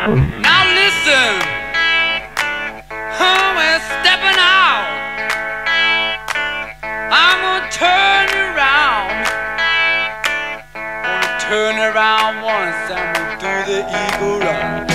Now listen, we're stepping out. I'm gonna turn around. Gonna turn around once and we'll do the eagle run.